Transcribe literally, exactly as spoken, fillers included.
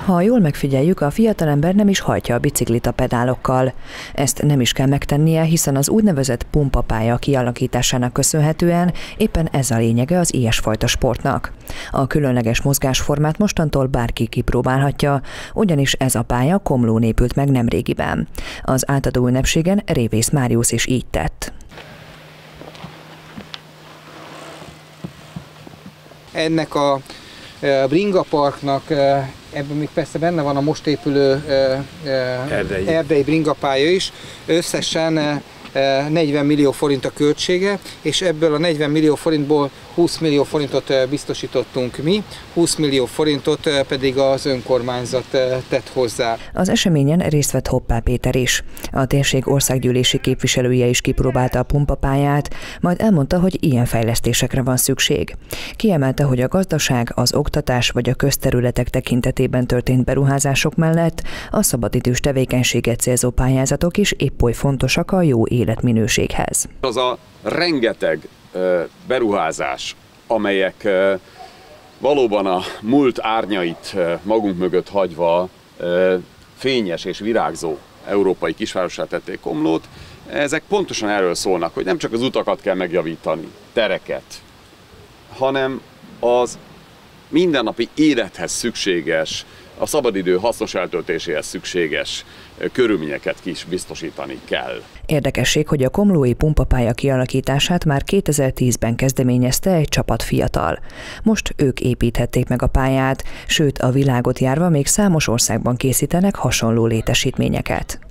Ha jól megfigyeljük, a fiatalember nem is hajtja a biciklit a pedálokkal. Ezt nem is kell megtennie, hiszen az úgynevezett pumpapálya kialakításának köszönhetően éppen ez a lényege az ilyesfajta sportnak. A különleges mozgásformát mostantól bárki kipróbálhatja, ugyanis ez a pálya Komlón épült meg nemrégiben. Az átadó ünnepségen Révész Máriusz is így tett. Ennek a Bringa Parknak, ebben még persze benne van a most épülő erdei, erdei bringapálya is, összesen negyven millió forint a költsége, és ebből a negyven millió forintból húsz millió forintot biztosítottunk mi, húsz millió forintot pedig az önkormányzat tett hozzá. Az eseményen részt vett Hoppá Péter is. A térség országgyűlési képviselője is kipróbálta a pumpapályát, majd elmondta, hogy ilyen fejlesztésekre van szükség. Kiemelte, hogy a gazdaság, az oktatás vagy a közterületek tekintetében történt beruházások mellett a szabadidős tevékenységet célzó pályázatok is épp oly fontosak a jó életminőséghez. Az a rengeteg beruházás, amelyek valóban a múlt árnyait magunk mögött hagyva fényes és virágzó európai kisvárossá tették Komlót, ezek pontosan erről szólnak, hogy nem csak az utakat kell megjavítani, tereket, hanem az mindennapi élethez szükséges, a szabadidő hasznos eltöltéséhez szükséges körülményeket is biztosítani kell. Érdekesség, hogy a komlói pumpapálya kialakítását már kétezer-tízben kezdeményezte egy csapat fiatal. Most ők építhették meg a pályát, sőt a világot járva még számos országban készítenek hasonló létesítményeket.